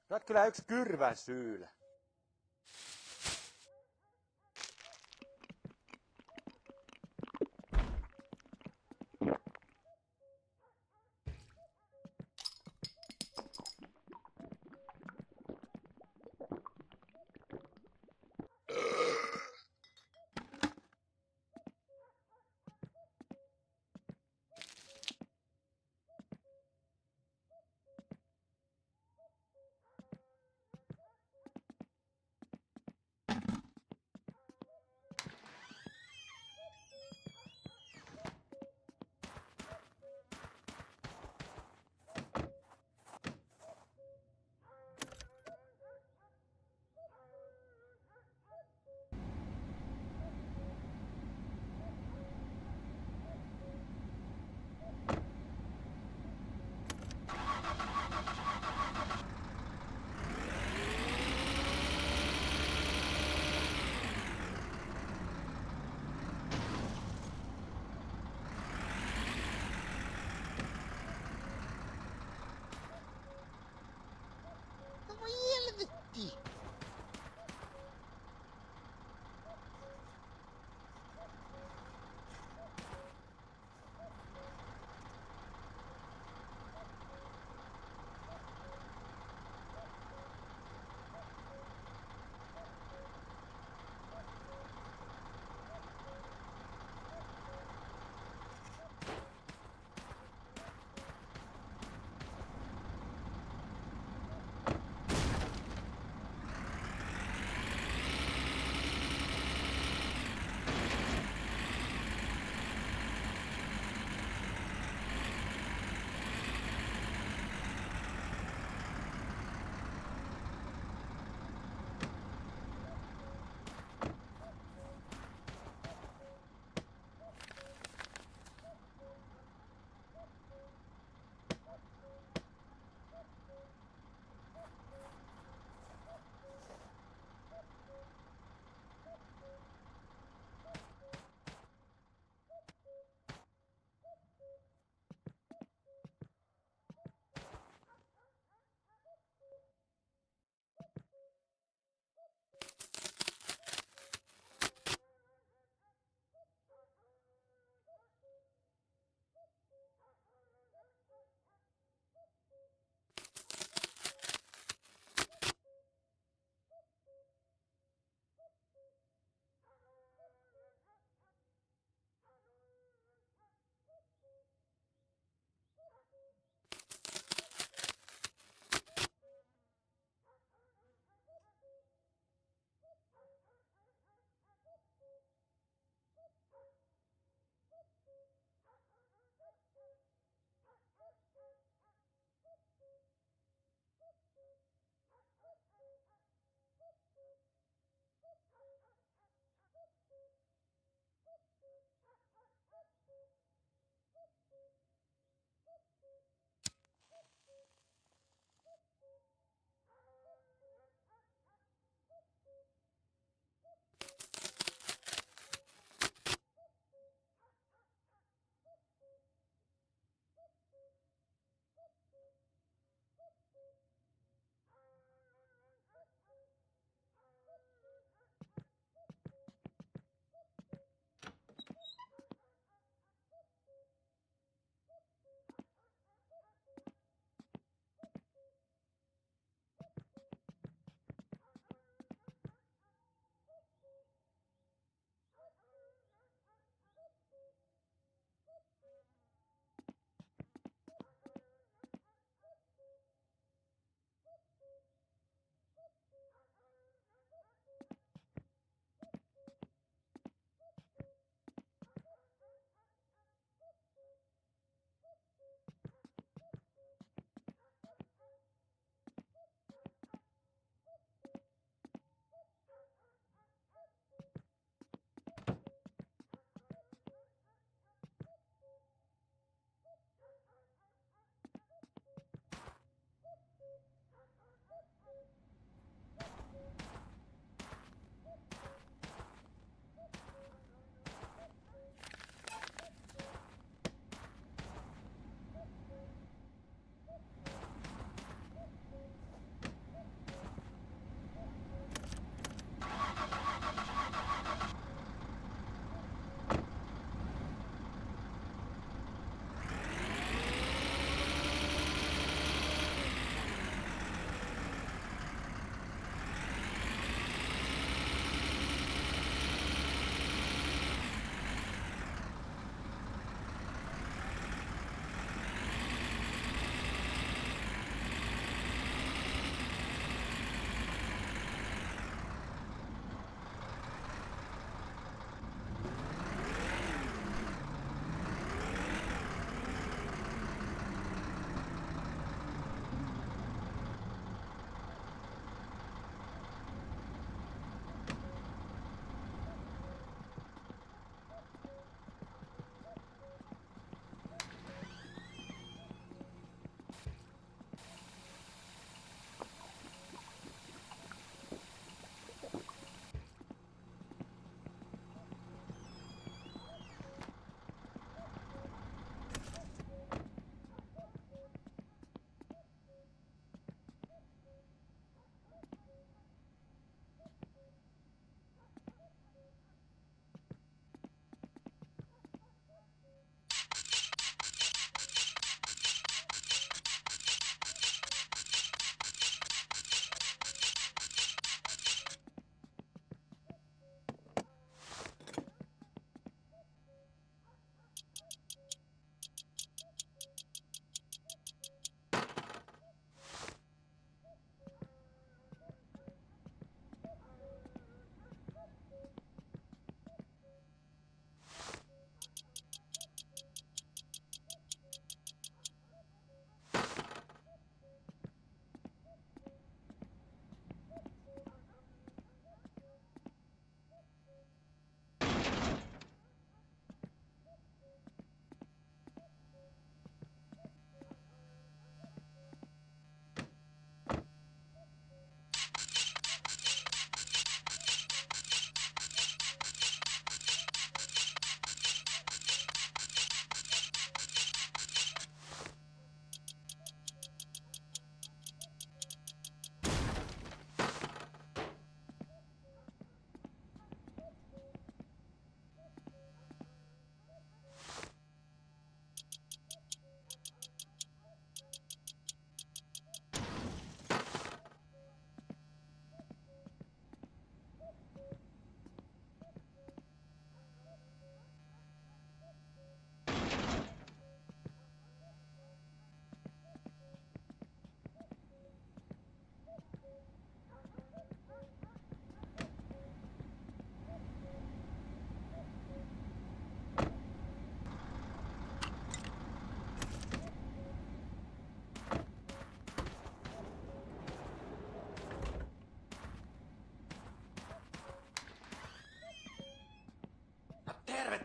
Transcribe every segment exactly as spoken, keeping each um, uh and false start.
Sä oot kyllä yksi kyrväsyylä.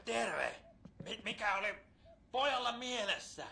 terve! Mikä oli pojalla mielessä?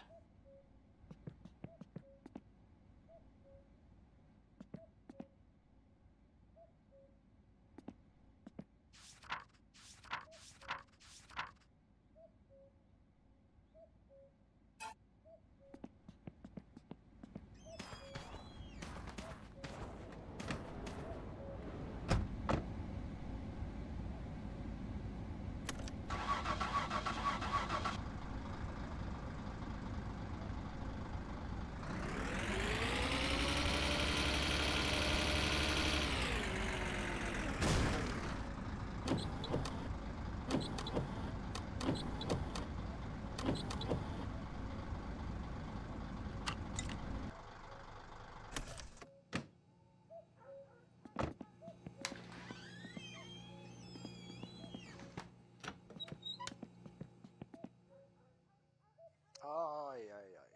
Ai, ai, ai, ai.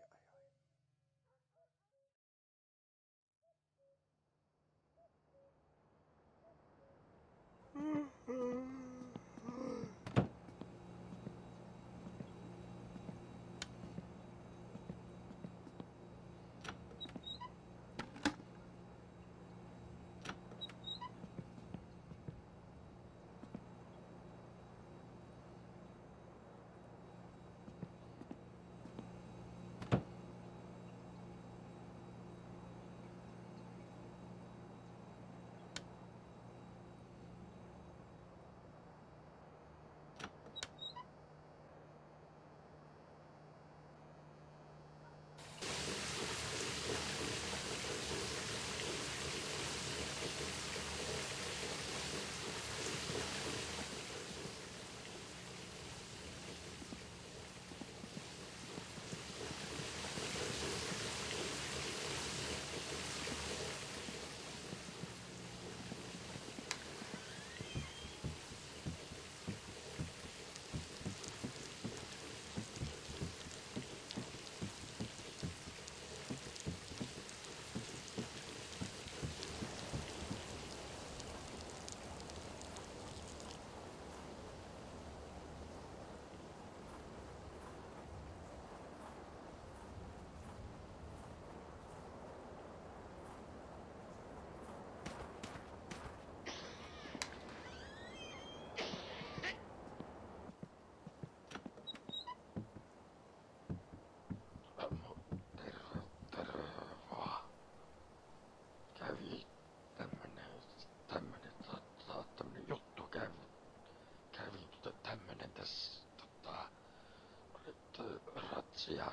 Ja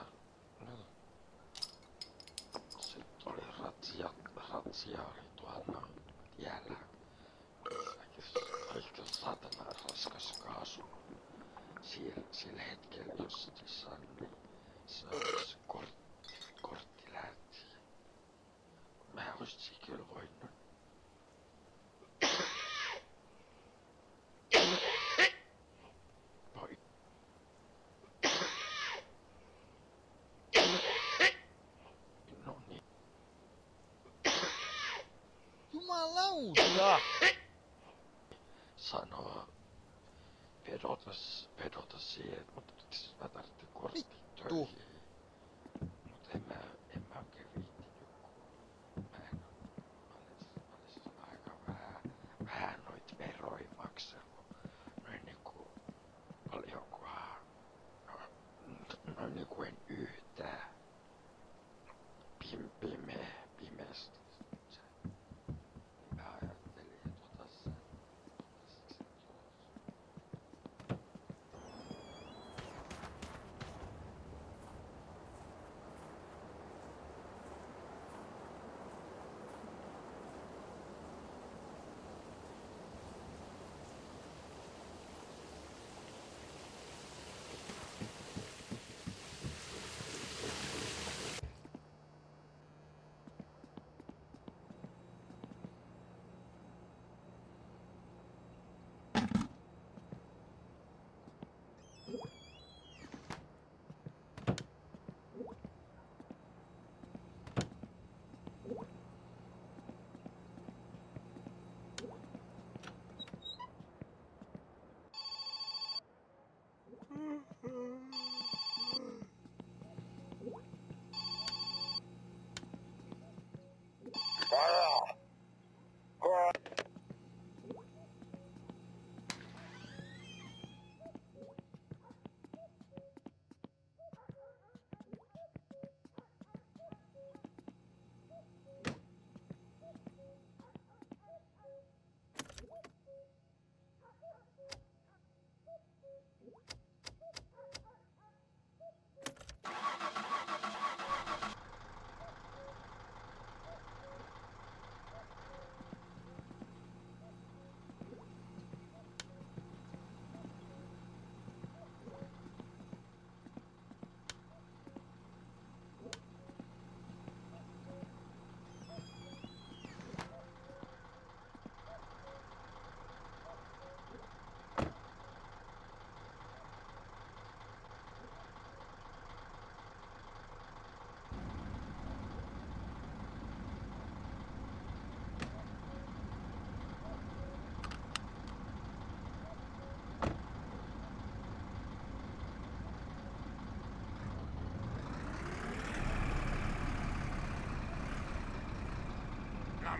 sitten oli ratsia, ratsia oli tuolla noin tiellä. Olisiko saatana raskas kaasu sillä, sillä hetkellä justissa, niin se olisi kortti, kortti lähti. Mä olisin kyllä voinut. Jumalauta! Sanoa vedota, vedota siihen, mutta mä tarvitsin kortin töihin. Mut en mä, en mä oikein viittinyt, kun mä en mä olisin aika vähän, vähän noit veroja maksellut. Noin niinku paljonkohan, no, noin niinku en yhtään pim, pimeä, pimeästi. Mä ajattelin, että ota sen.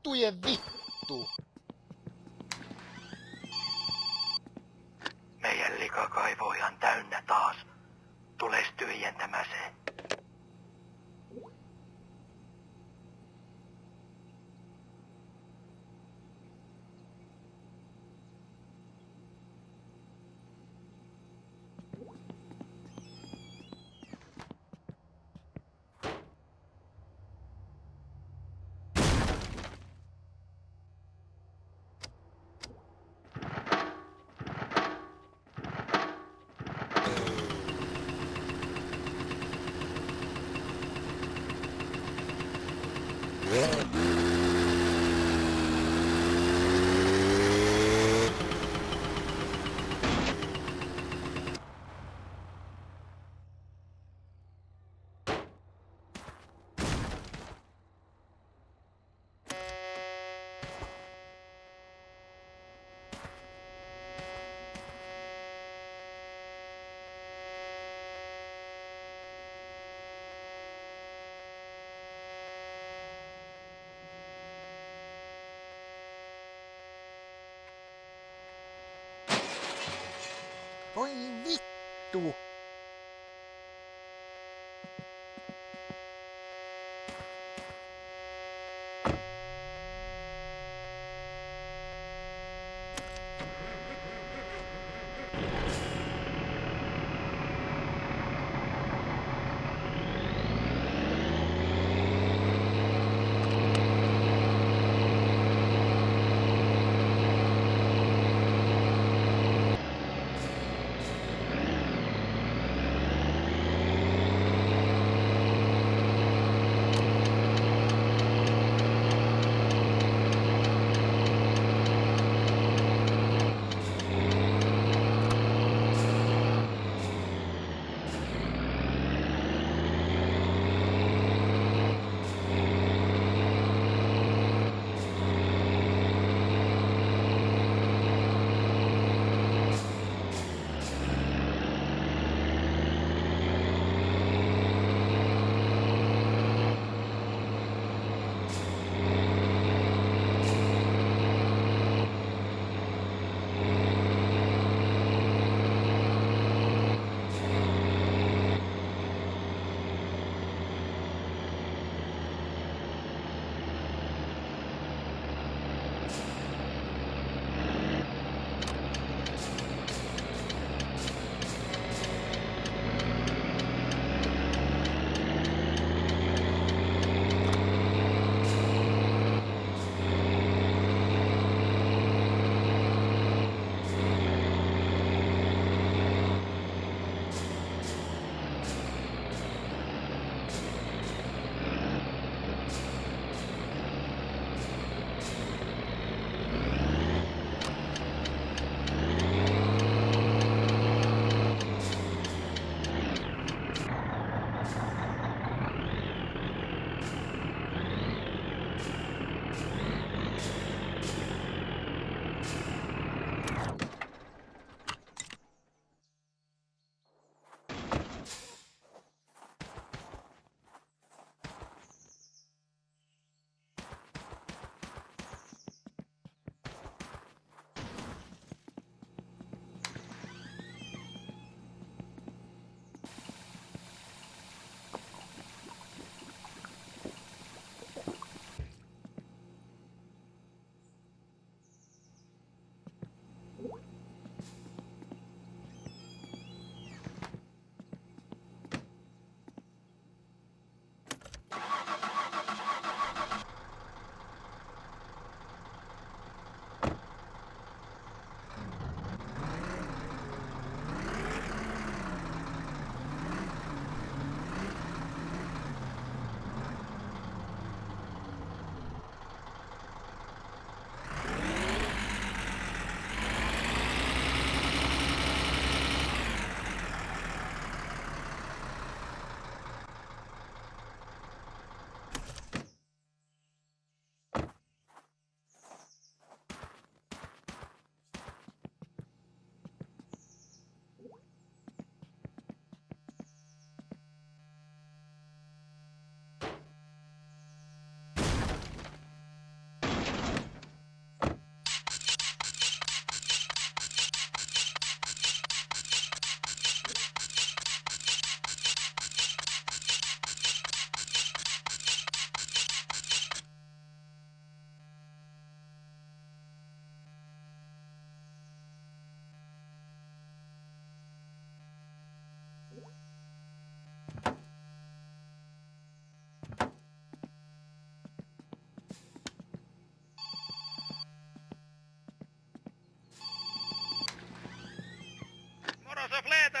Vittujen vittu! Meidän likakaivo ihan täynnä taas. Tules tyhjentämään se. Voi vittu!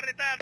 mittari tän!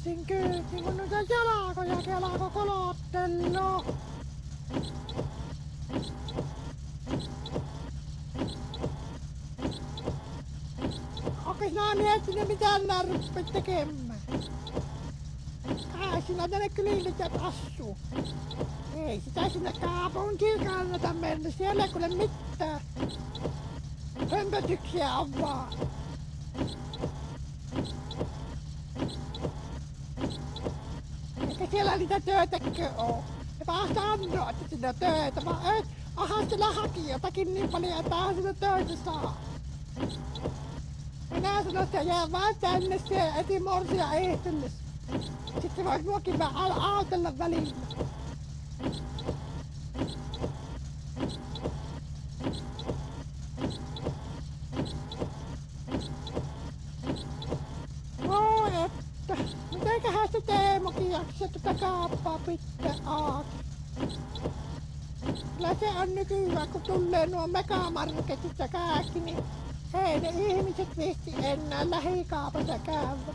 Lassin kyytiin, kun noita jalkoja kelako kolotteloo. Onko sinä miettinyt mitään nää ruppit tekemään? Kai sinä tänne kylille assuu. Ei sitä sinne kaupunkiin kannata mennä, siellä ei kuule mitään. Hömpötyksiä on vaan. Eikä siellä niitä töitäkö oo. Ja vasta annoa, että sinä töitä, vaan et, aha siellä haki jotakin niin paljon, että aha sinä töitä saa. Minä sanoin, että jää vaan tänne se etimorsia ehtelles. Sitten vois muakin vähän autella välillä. Oi että, mitenköhän se Teemokin jaksaa tätä kauppaa pitää auki? Kyllä se on nykyään, kun tulee nuo megamarketit ja kaikki, niin ei ne ihmiset viitti enää lähikaupassa käydä.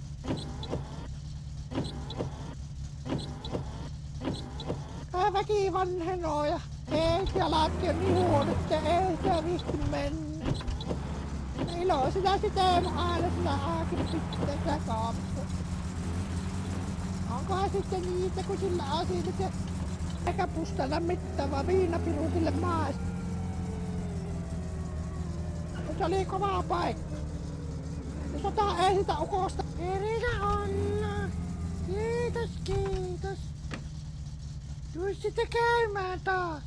Kai väki vanhenoo ja ei jalatkin on niin huonot ja ei sitä viitti mennä. Iloisena se Teemo aina sillä auki pitää sitä kauppaa. Onkohan sitten niitä, kun sillä on siitä se eikä pusta lämmittävä viinapiru sille maasta. Se oli kova paikka. Ja sota ei sitä ukosta. Erika olla. Kiitos, kiitos. Tuis sitten käymään taas.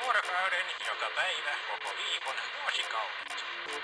Vuorokauden joka päivä koko viikon vuosikaudet.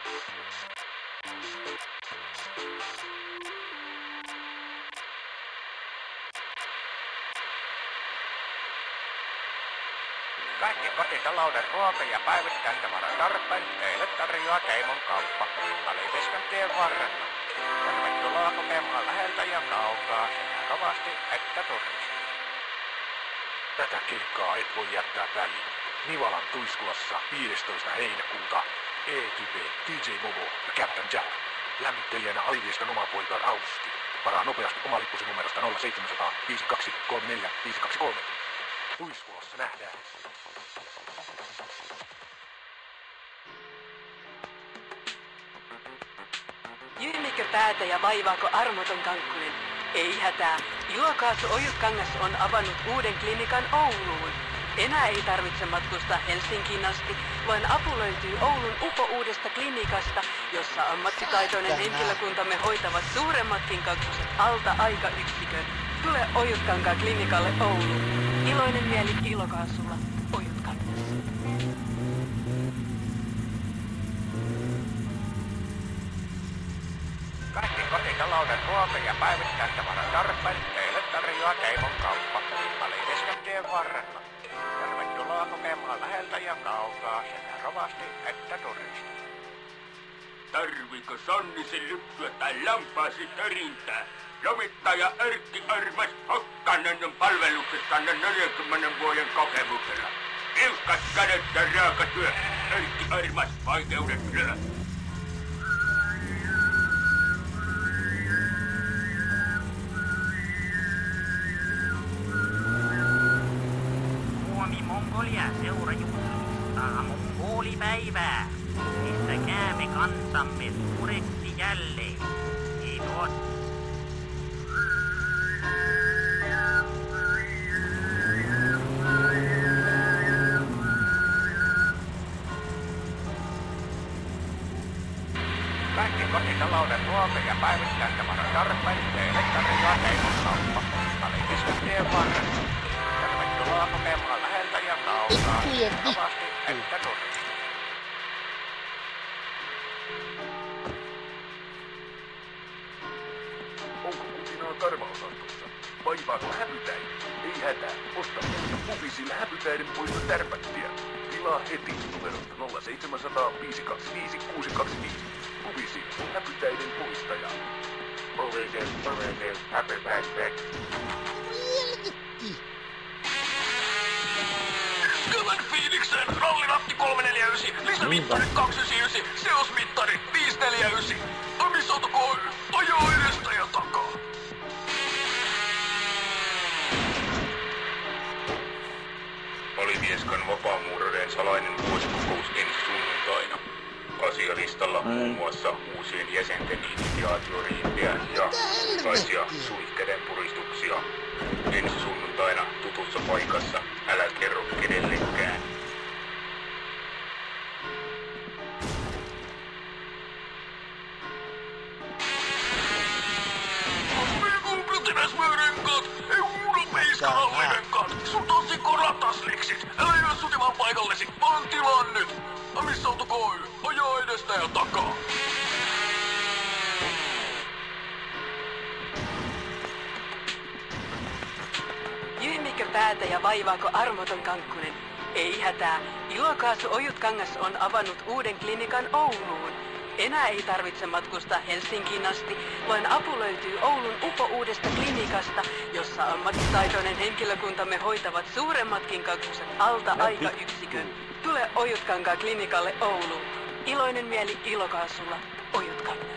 Kaikki kotitalouden ruoka- ja päivittäistavaratarpeen teille tarjoaa Keimon kauppa Taliveskan tien varrella. Tervetuloa kokemaan läheltä ja kaukaa sekä rovasti että turisti. Tätä keikkaa et voi jättää väliin. Nivalan Tuiskulassa viidestoista heinäkuuta E-Type, D J Momo ja Captain Jack. Lämmittelijänä Alivieskan oma poika Rausti. Varaa nopeasti oma lippusi numerosta nolla seitsemän nolla nolla viisi kaksi kolme neljä viisi kaksi kolme. Tuiskulassa nähdään. Jyymikö päätä ja vaivaako armoton kankkunen? Ei hätää. Ilokaasu Ojutkangas on avannut uuden klinikan Ouluun. Enää ei tarvitse matkustaa Helsinkiin asti, vaan apu löytyy Oulun upo-uudesta klinikasta, jossa ammattitaitoinen henkilökuntamme hoitavat suuremmatkin kakkuset alta aikayksikön. Tule Ojutkankaan klinikalle Ouluun. Iloinen mieli Ilokaasulla. Ojutkangas. Kaikki kotitalouden ruoka- ja päivittäistavaratarpeen teille tarjoaa Keimon kauppa Taliveskan tien varrella. Tervetuloa kokemaan läheltä ja kaukaa sekä rovasti että turisti. Tarviiko Sonnisen lypsyä tai lampaasi törintää? Lomittaja Erkki Armas Hokkanen on palveluksessanne neljänkymmenen vuoden kokemuksella. Tiukat kädet ja raaka työ. Erkki Armas vaikeudet lyö. Mongolia seurajuhlistaa mongolipäivää. Pistäkäämme kansamme suureksi jälleen. Kiitos. Kaikki kotitalouden ruoka- ja päivittäistavaratarpeen teille tarjoaa Keimon kauppa Taliveskan tien varrella. Tervetuloa kokemaan läheltä ja kaukaa sekä rovasti että turisti. Onko kutinaa karvaosastossa? Vaivaako häpytäin? Ei hätää. Osta muuta Pufisilla häpytäiden poista tärpättiä. Tilaa heti numerosta nolla seitsemän nolla nolla viisi kaksi viisi kuusi kaksi viisi. Pufisi, häpytäiden poistaja. Puvisil, puvisil, happy birthday. Helvetti! Kevän fiilikseen ralliratti kolme neljä yhdeksän, lisämittari kaksi yhdeksän yhdeksän, seosmittari viisi neljä yhdeksän. Amisautokoulu, ajaa edestä ja takaa. Alivieskan vapaamuurareiden salainen vuosikokous ensi sunnuntaina. Asialistalla muun muassa uusien jäsenten initiaatioriintiä ja erilaisia suihkäden puristuksia. Ensi sunnuntaina tutussa paikassa, älä kerro kenellekään. Renkaat, Europeiskanallirenkaat, sun tosikko ratasliksit, älä jää sutimaan paikallesi, vaan tilaa nyt. Amisautokoulu, ajaa edestä ja takaa. Jyymikö päätä ja vaivaako armoton kankkunen? Ei hätää. Ilokaasu Ojutkangas on avannut uuden klinikan Ouluun. Enää ei tarvitse matkustaa Helsinkiin asti, vaan apu löytyy Oulun upo-uudesta klinikasta, jossa ammattitaitoinen henkilökuntamme hoitavat suuremmatkin kakkuset alta aikayksikön. Tule Ojutkankaan klinikalle Ouluun. Iloinen mieli Ilokaasulla. Ojutkangas.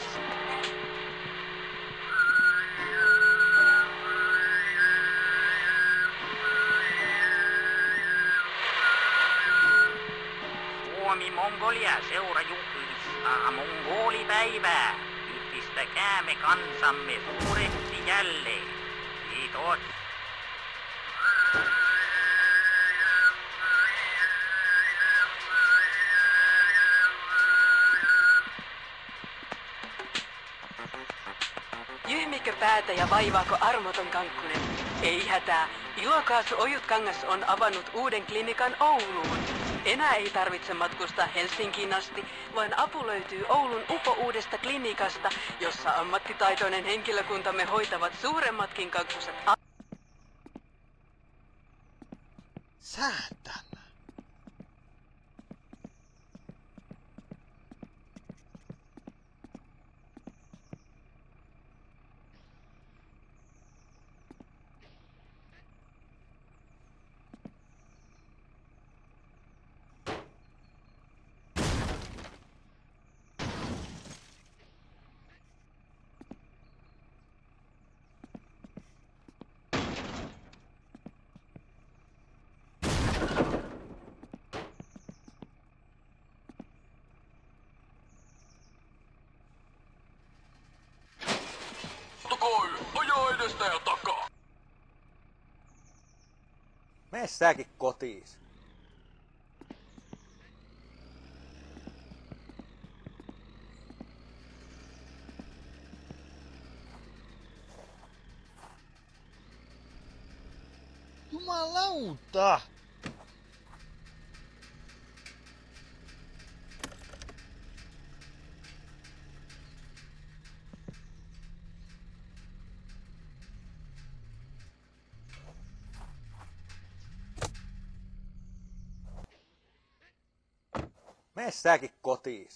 Suomi-Mongolia seurajuhlistaa mongolipäivää. Yhdistäkäämme kansamme suureksi jälleen. Kiitos. Jyhmikö päätä ja vaivaako armoton kankkunen? Ei hätää. Ilokaasu Ojutkangas on avannut uuden klinikan Ouluun. Enää ei tarvitse matkustaa Helsinkiin asti, vaan apu löytyy Oulun upo-uudesta klinikasta, jossa ammattitaitoinen henkilökuntamme hoitavat suuremmatkin kakkuset. Säätänä. Ajaa edestä ja takaa! Mene säkin kotiis. Jumalauta! Mene säkin kotiis.